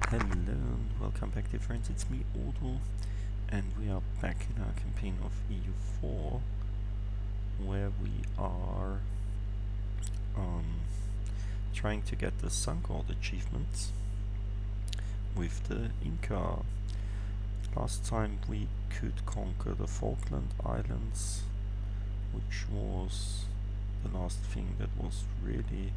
Hello and welcome back, dear friends. It's me, Odo, and we are back in our campaign of EU4, where we are trying to get the Sun God achievements with the Inca. Last time we could conquer the Falkland Islands, which was the last thing that was really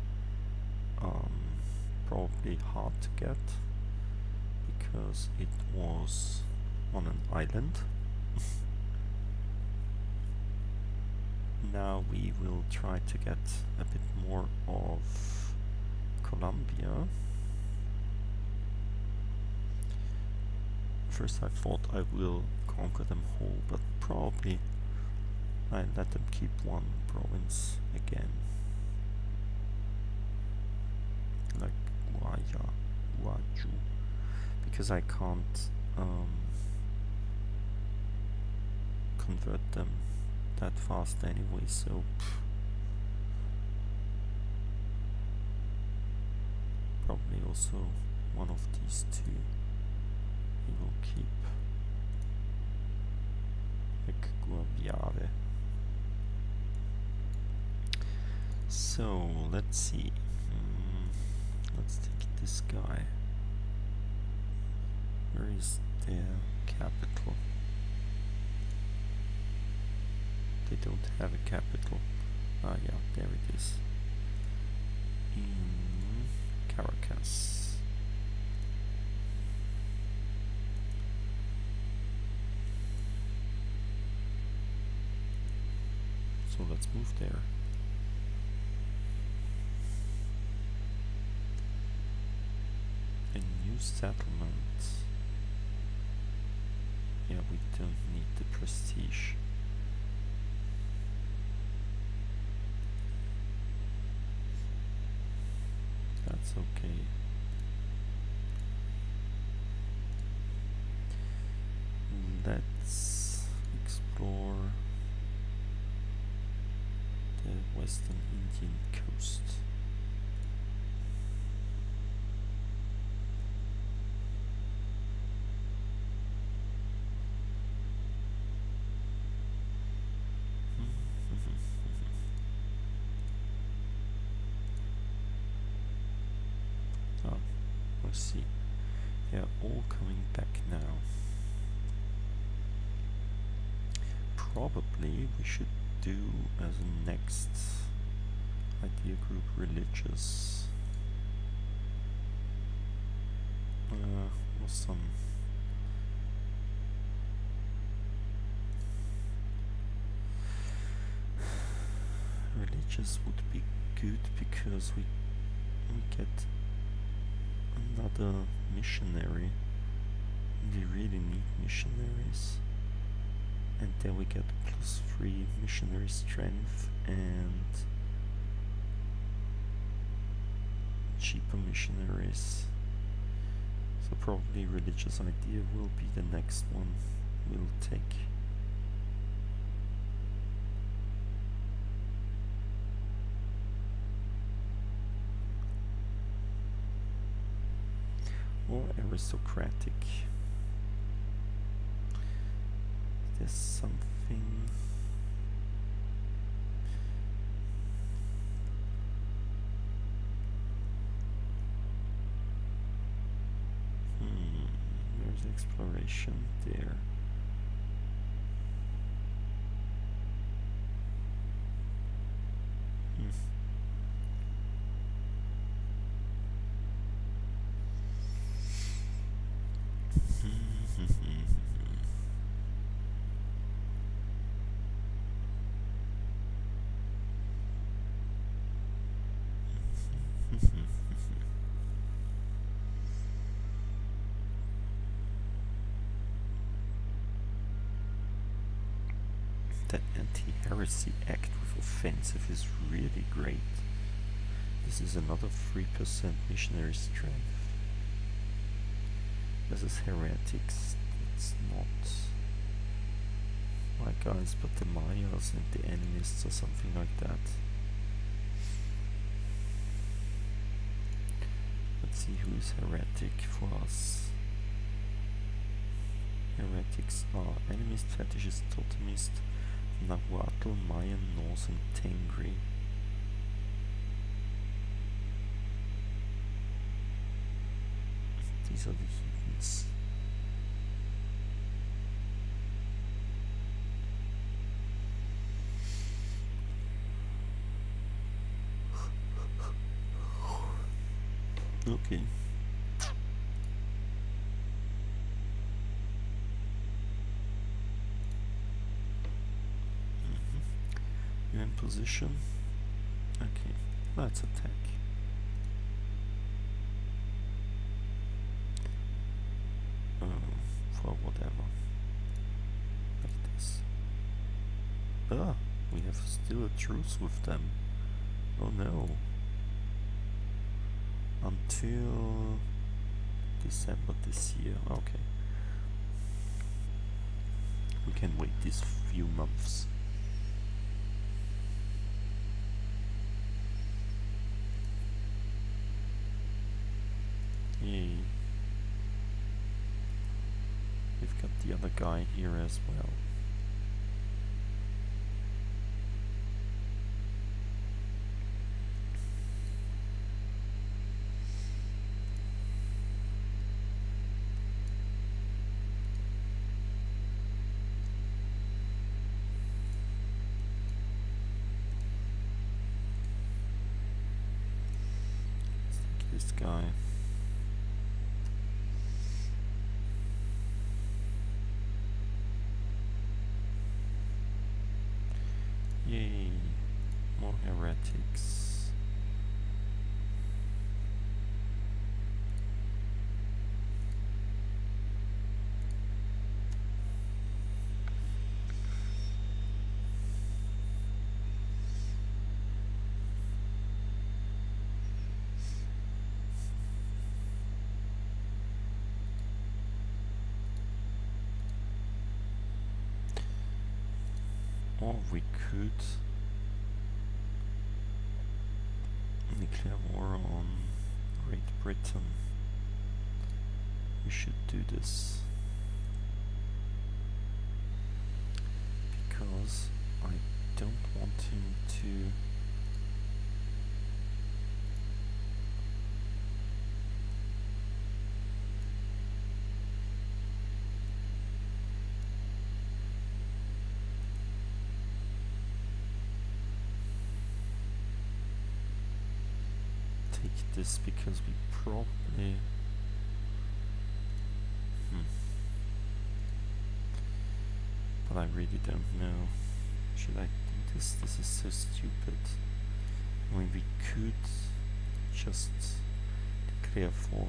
probably hard to get, because it was on an island. Now we will try to get a bit more of Colombia. First I thought I will conquer them whole, but probably I let them keep one province again. Like Guaju. Because I can't convert them that fast anyway, so probably also one of these two we will keep, like Guaviare. So let's see, let's take this guy. Where is their capital? They don't have a capital. Ah yeah, there it is. In Caracas. So let's move there. A new settlement. Yeah, we don't need the prestige. That's okay. Let's explore the Western Indian coast. Let's see, they are all coming back now. Probably we should do as a next idea group religious, or some religious would be good, because we get another missionary. We really need missionaries, and then we get +3 missionary strength and cheaper missionaries. So probably religious idea will be the next one we'll take. Or aristocratic. There's something. There's exploration there. That anti-heresy act with offensive is really great. This is another 3% missionary strength. This is heretics. It's not my guys, but the Mayas and the animists or something like that. Let's see see who is heretic for us. Heretics are animist, fetishist, totemist, Nahuatl, Mayan, Norse and Tengri. These are the heathens. Okay. You're in position. Okay, let's attack. For whatever. Like this. Ah, we have still a truce with them. Oh no. Until December this year. Okay. We can wait these few months. Yay. We've got the other guy here as well. This guy. Yay, more heretics. Or we could declare war on Great Britain. We should do this because I don't want him to take this, because we probably but I really don't know. Should I do this? This is so stupid. I mean, we could just declare for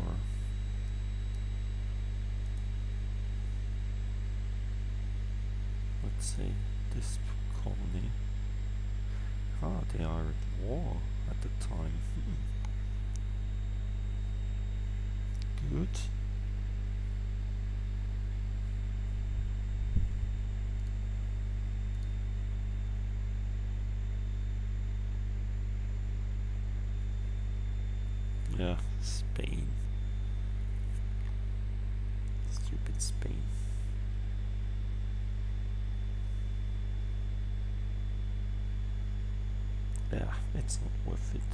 let's say this colony. Ah, they are at war at the time. Good. Yeah, Spain. Stupid Spain. Yeah, it's not worth it.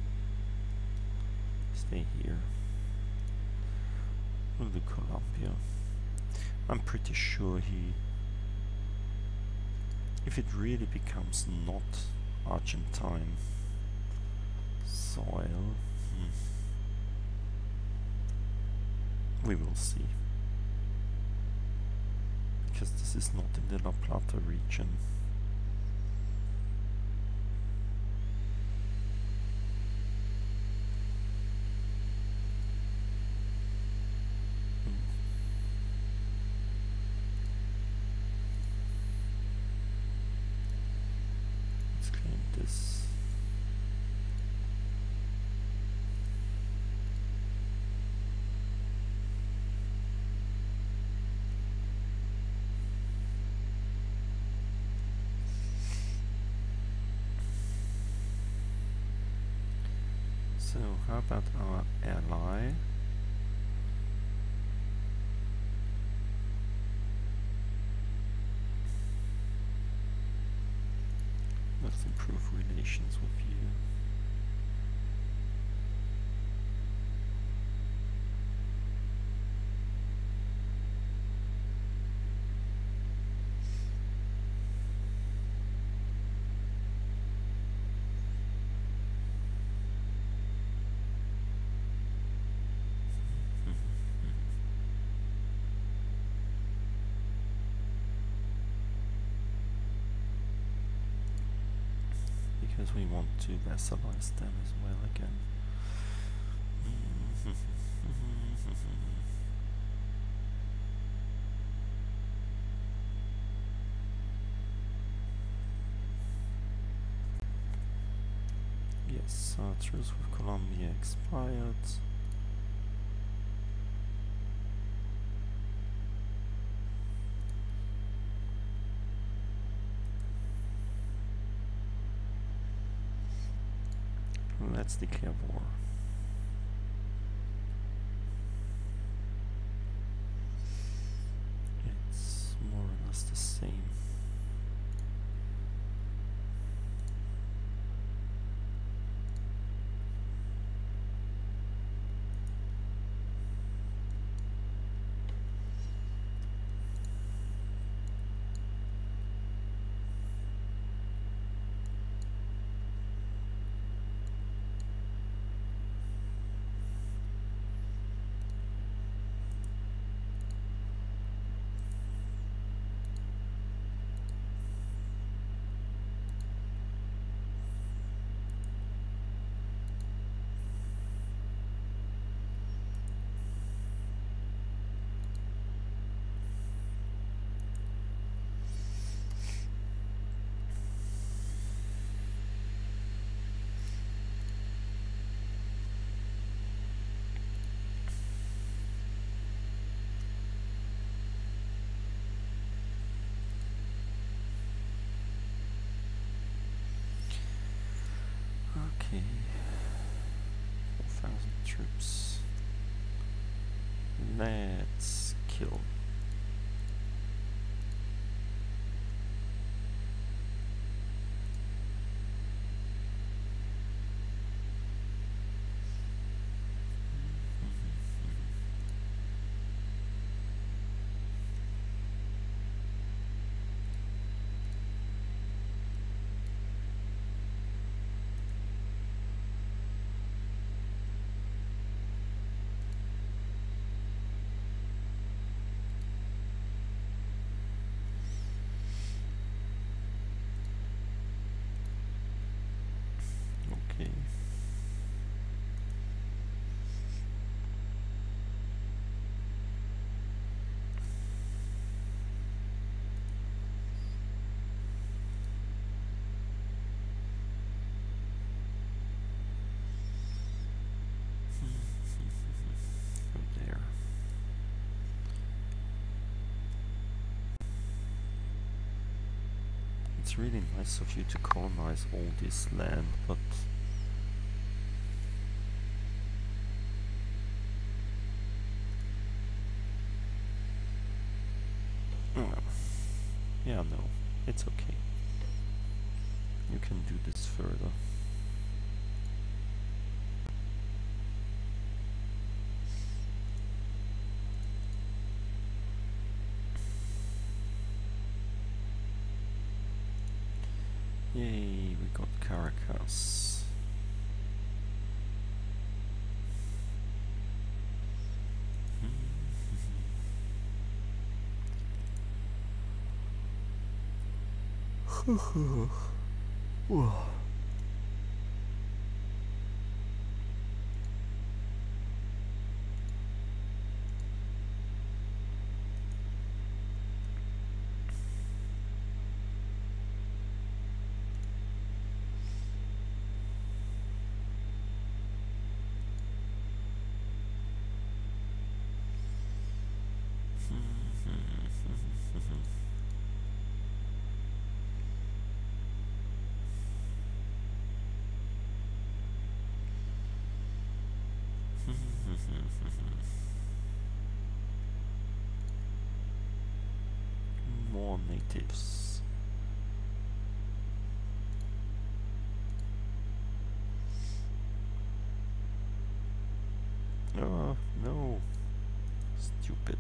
Stay here. We'll do Colombia. I'm pretty sure if it really becomes not Argentine soil, we will see. Because this is not in the La Plata region. Let's claim this. So how about our ally? Let's improve relations with you. Because we want to vassalize them as well again. Yes, truce with Colombia expired. Let's declare war. It's more or less the same. Okay, 4,000 troops. Let's kill. Okay. There. It's really nice of you to colonize all this land, but yeah, no, it's okay. You can do this further. Yay, we got Caracas. Whoa. More natives. Oh, no. Stupid.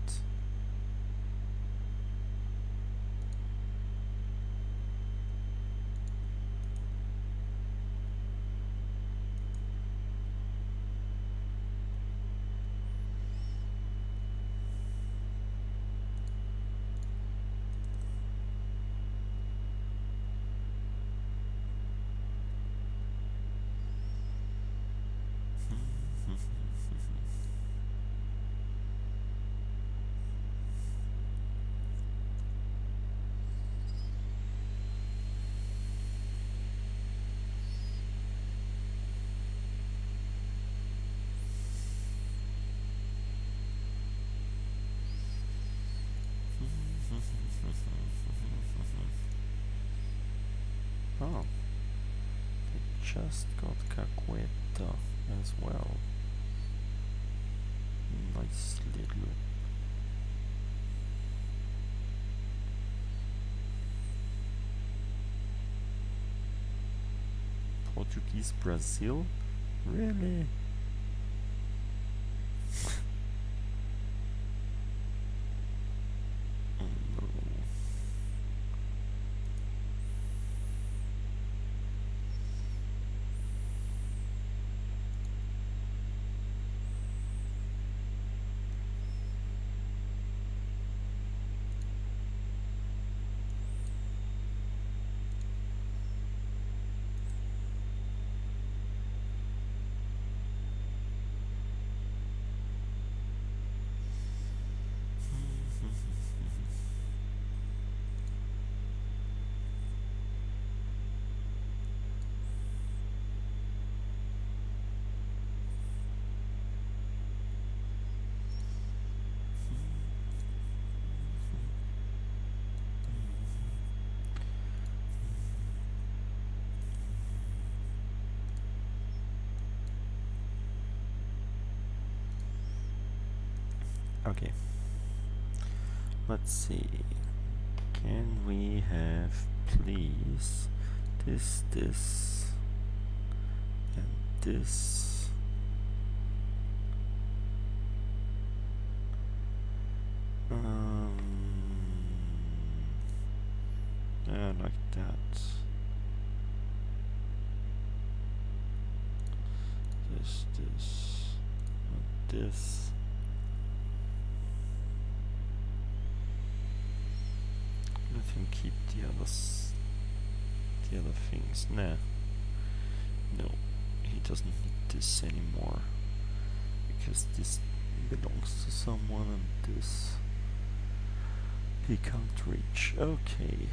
Oh, they just got Caqueta as well. Nice little. Portuguese Brazil? Really? Oh no. Okay. Let's see. Can we have, please, this, and this? Yeah, like that. This, and this. Let him keep the other things. Nah. No, he doesn't need this anymore. Because this belongs to someone and this he can't reach. Okay.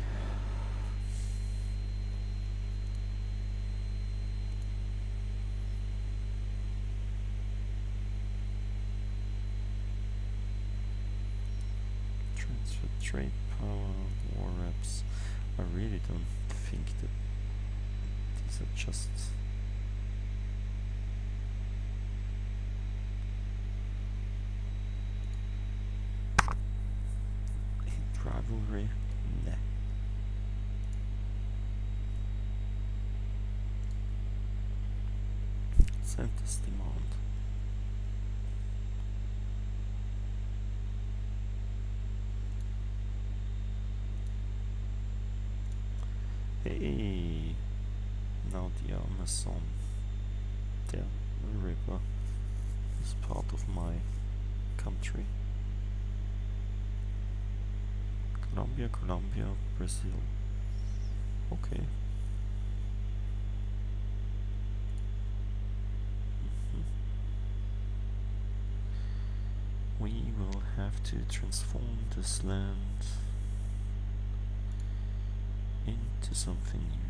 Transfer trade power, war reps. I really don't think that these are just rivalry. Nah. Send this demand. Hey, now the Amazon, the river, is part of my country. Colombia, Brazil. Okay. We will have to transform this land into something new.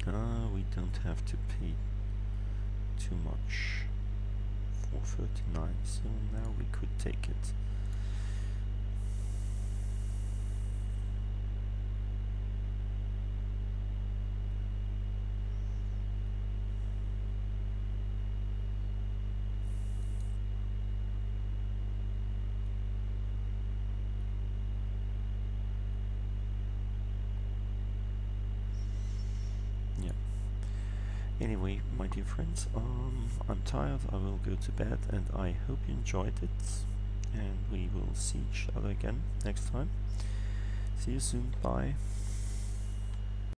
We don't have to pay too much for 39, so now we could take it. Anyway, my dear friends, I'm tired, I will go to bed, and I hope you enjoyed it, and we will see each other again next time. See you soon, bye.